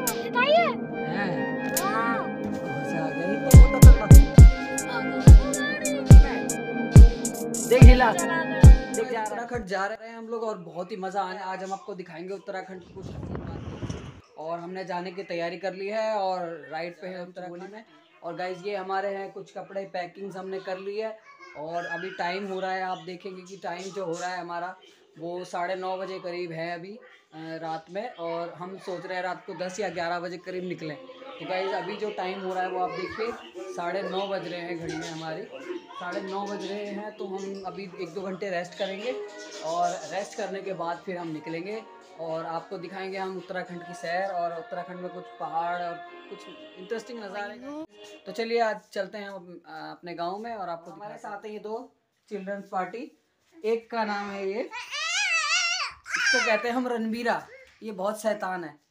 बताइए देख हिला देख जा उत्तराखंड जा रहे हैं हम लोग और बहुत ही मज़ा आने। आज हम आपको दिखाएंगे उत्तराखंड की कुछ हसीन बातें और हमने जाने की तैयारी कर ली है और राइड पे है उत्तराखंड में। और गाइज ये हमारे हैं कुछ कपड़े पैकिंग्स हमने कर ली है और अभी टाइम हो रहा है, आप देखेंगे कि टाइम जो हो रहा है हमारा वो 9:30 बजे करीब है अभी रात में। और हम सोच रहे हैं रात को 10 या 11 बजे करीब निकलें। तो गाइज अभी जो टाइम हो रहा है वो आप देखिए 9:30 बज रहे हैं घड़ी में हमारी 9:30 बज रहे हैं। तो हम अभी 1-2 घंटे रेस्ट करेंगे और रेस्ट करने के बाद फिर हम निकलेंगे और आपको दिखाएंगे हम उत्तराखंड की सैर और उत्तराखंड में कुछ पहाड़ और कुछ इंटरेस्टिंग नज़ारे। तो चलिए आज चलते हैं हम अपने गांव में और आपको हमारे साथ हैं ये 2 चिल्ड्रंस पार्टी। एक का नाम है ये, इसको कहते हैं हम रणबीरा, ये बहुत शैतान है।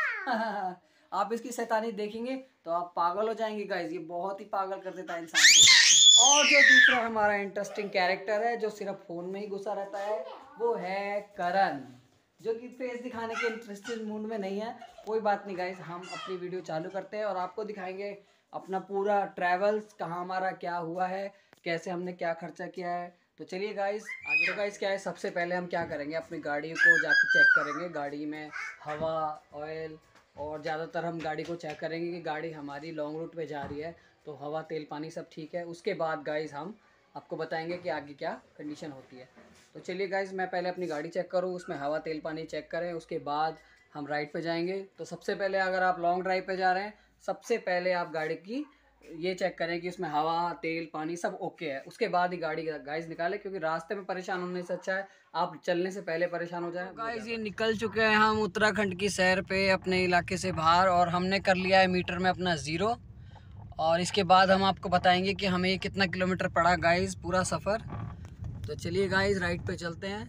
आप इसकी शैतानी देखेंगे तो आप पागल हो जाएंगे गाइज, ये बहुत ही पागल कर देता है इंसान को। और जो दूसरा हमारा इंटरेस्टिंग कैरेक्टर है जो सिर्फ फ़ोन में ही घुसा रहता है वो है करण, जो कि फेस दिखाने के इंटरेस्टिंग मूड में नहीं है। कोई बात नहीं गाइज, हम अपनी वीडियो चालू करते हैं और आपको दिखाएंगे अपना पूरा ट्रैवल्स, कहाँ हमारा क्या हुआ है, कैसे हमने क्या खर्चा किया है। तो चलिए गाइज आगे। तो गाइज क्या है, सबसे पहले हम क्या करेंगे, अपनी गाड़ी को जाके चेक करेंगे, गाड़ी में हवा, ऑयल और ज़्यादातर हम गाड़ी को चेक करेंगे कि गाड़ी हमारी लॉन्ग रूट पे जा रही है तो हवा, तेल, पानी सब ठीक है। उसके बाद गाइज हम आपको बताएंगे कि आगे क्या कंडीशन होती है। तो चलिए गाइज मैं पहले अपनी गाड़ी चेक करूँ, उसमें हवा, तेल, पानी चेक करें, उसके बाद हम राइड पे जाएंगे। तो सबसे पहले अगर आप लॉन्ग ड्राइव पे जा रहे हैं, सबसे पहले आप गाड़ी की ये चेक करें कि उसमें हवा, तेल, पानी सब ओके है, उसके बाद ही गाड़ी गाइज निकालें, क्योंकि रास्ते में परेशान होने से अच्छा है आप चलने से पहले परेशान हो जाएं। गाइज ये निकल चुके हैं हम उत्तराखंड की सैर पे अपने इलाके से बाहर और हमने कर लिया है मीटर में अपना 0। और इसके बाद हम आपको बताएंगे कि हमें ये कितना किलोमीटर पड़ा गाइज पूरा सफ़र। तो चलिए गाइज राइड पे चलते हैं।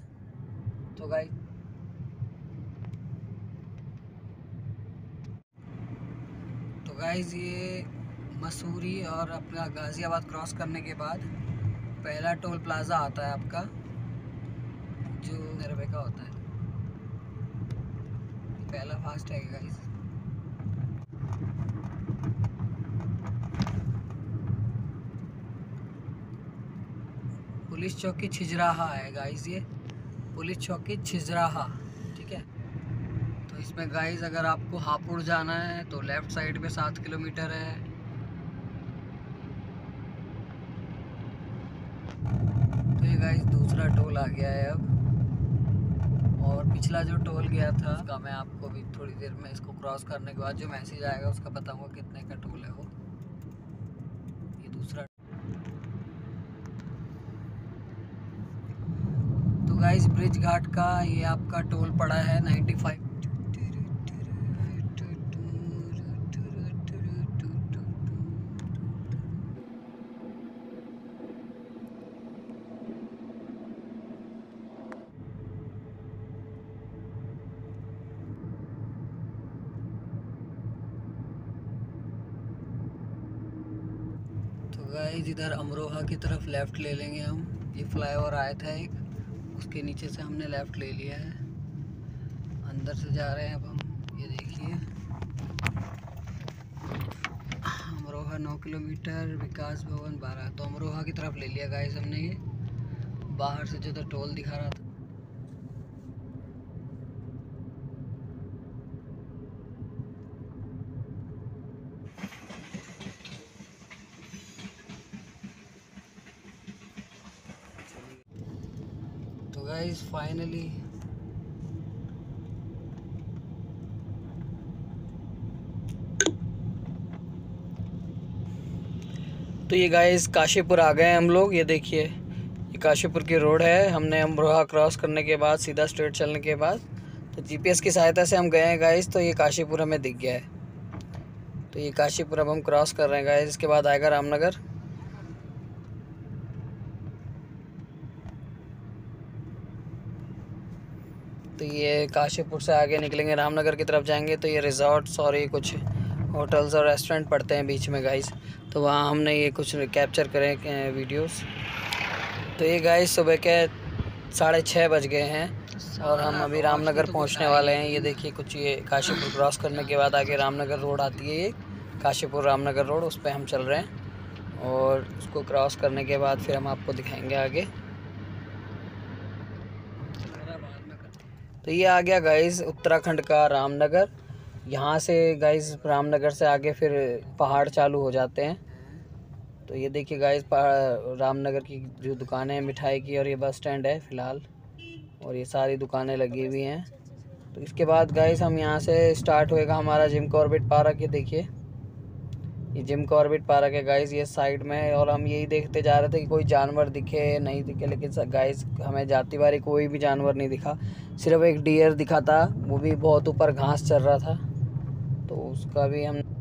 तो गाइज ये मसूरी और अपना गाज़ियाबाद क्रॉस करने के बाद पहला टोल प्लाज़ा आता है आपका, जो 90 रुपये का होता है, पहला फास्ट है गाइज। पुलिस चौकी छिजराहा है गाइज, ये पुलिस चौकी छिजराहा, ठीक है। तो इसमें गाइज अगर आपको हापुड़ जाना है तो लेफ़्ट साइड पे 7 किलोमीटर है। तो ये गाइज दूसरा टोल आ गया है अब, और पिछला जो टोल गया था उसका मैं आपको भी थोड़ी देर में, इसको क्रॉस करने के बाद जो मैसेज आएगा उसका बताऊंगा कितने का टोल है वो। ये दूसरा। तो गाइज ब्रिज घाट का ये आपका टोल पड़ा है 95। गाइस इधर अमरोहा की तरफ लेफ़्ट ले लेंगे हम, ये फ्लाईओवर आया था एक, उसके नीचे से हमने लेफ़्ट ले लिया है, अंदर से जा रहे हैं अब हम। ये देखिए अमरोहा 9 किलोमीटर, विकास भवन 12। तो अमरोहा की तरफ ले लिया गाइस हमने, ये बाहर से जो तो टोल दिखा रहा था। तो गाइस फाइनली तो ये गाइस काशीपुर आ गए हम लोग। ये देखिए ये काशीपुर की रोड है। हमने अमरोहा क्रॉस करने के बाद सीधा स्ट्रेट चलने के बाद तो जीपीएस की सहायता से हम गए हैं गाइस, तो ये काशीपुर हमें दिख गया है। तो ये काशीपुर अब हम क्रॉस कर रहे हैं गाइस, इसके बाद आएगा रामनगर। तो ये काशीपुर से आगे निकलेंगे, रामनगर की तरफ जाएंगे तो ये रिजॉर्ट्स और ये कुछ होटल्स और रेस्टोरेंट पड़ते हैं बीच में गाइस, तो वहाँ हमने ये कुछ कैप्चर करें वीडियोस। तो ये गाइस सुबह के 6:30 बज गए हैं और हम अभी रामनगर पहुंचने वाले हैं। ये देखिए कुछ ये काशीपुर क्रॉस करने के बाद आगे रामनगर रोड आती है, ये काशीपुर रामनगर रोड, उस पर हम चल रहे हैं। और उसको क्रॉस करने के बाद फिर हम आपको दिखाएंगे आगे। तो ये आ गया गाइस उत्तराखंड का रामनगर। यहाँ से गाइस रामनगर से आगे फिर पहाड़ चालू हो जाते हैं। तो ये देखिए गाइस रामनगर की जो दुकानें हैं मिठाई की, और ये बस स्टैंड है फ़िलहाल, और ये सारी दुकानें लगी हुई हैं। तो इसके बाद गाइस हम यहाँ से स्टार्ट होएगा हमारा जिम कॉर्बेट पार्क। ये देखिए ये जिम कॉर्बेट पार्क है गाइस, ये साइड में है। और हम यही देखते जा रहे थे कि कोई जानवर दिखे नहीं दिखे, लेकिन गाइस हमें जाती बारी कोई भी जानवर नहीं दिखा। सिर्फ एक डियर दिखा था, वो भी बहुत ऊपर घास चल रहा था, तो उसका भी हम